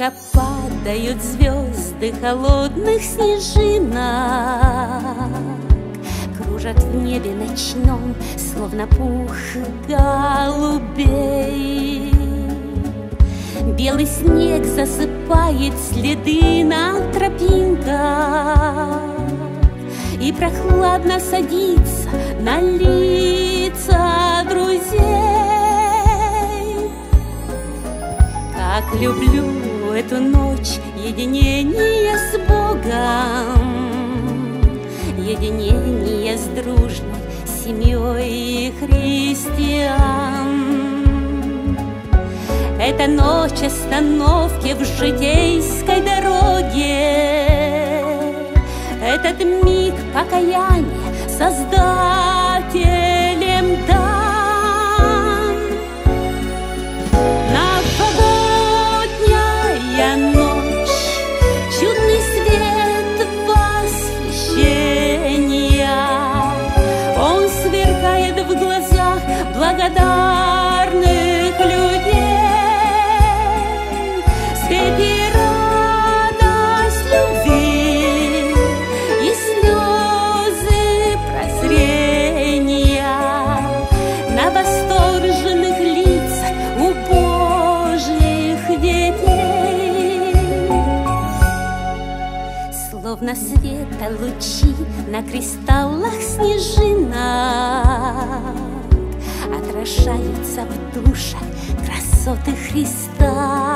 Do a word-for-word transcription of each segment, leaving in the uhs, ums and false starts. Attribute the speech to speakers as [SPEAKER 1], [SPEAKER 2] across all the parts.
[SPEAKER 1] Тихо падают звезды холодных снежинок, кружат в небе ночном, словно пух голубей. Белый снег засыпает следы на тропинках и прохладно садится на лица друзей. Как люблю эту ночь единение с Богом, единение с дружной семьей христиан. Это ночь остановки в житейской дороге, этот миг покаяния Создателем дан. Новогодняя ночь, чудный свет восхищения, он сверкает в глазах благодарных людей. Словно света лучи на кристаллах снежинок отражаются в душах красоты Христа.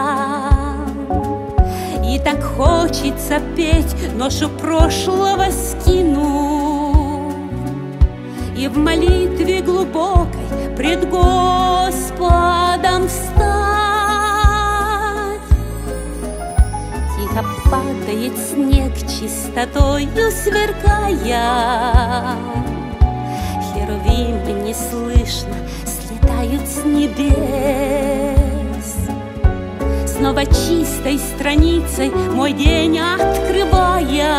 [SPEAKER 1] И так хочется петь, ношу прошлого скину и в молитве глубокой пред Господом встать. Тихо падает снег, чистотою сверкая, херувимы неслышно слетают с небес. Снова чистой страницей мой день открывая,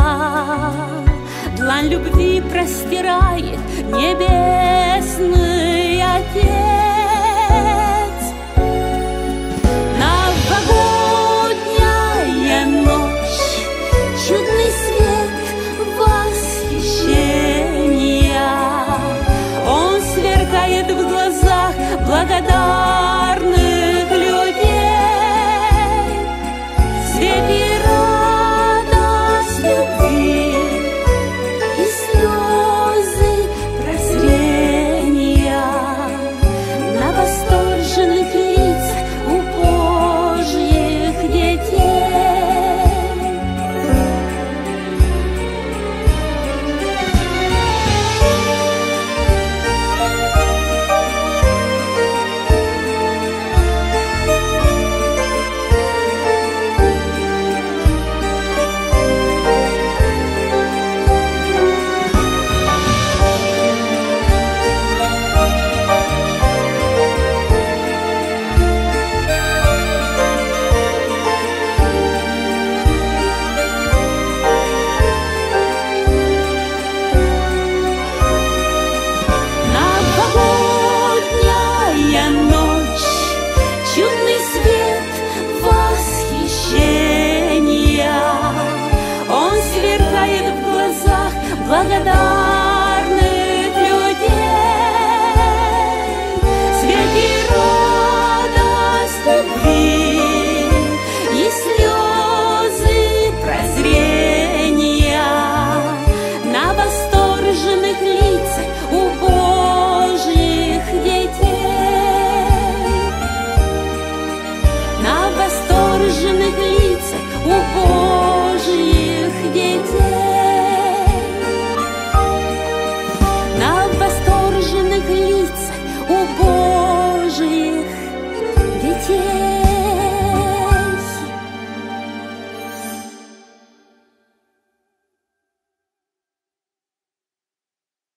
[SPEAKER 1] длань любви простирает небесный Отец. Новогодняя ночь, чудный свет восхищения, он сверкает в глазах благодарности.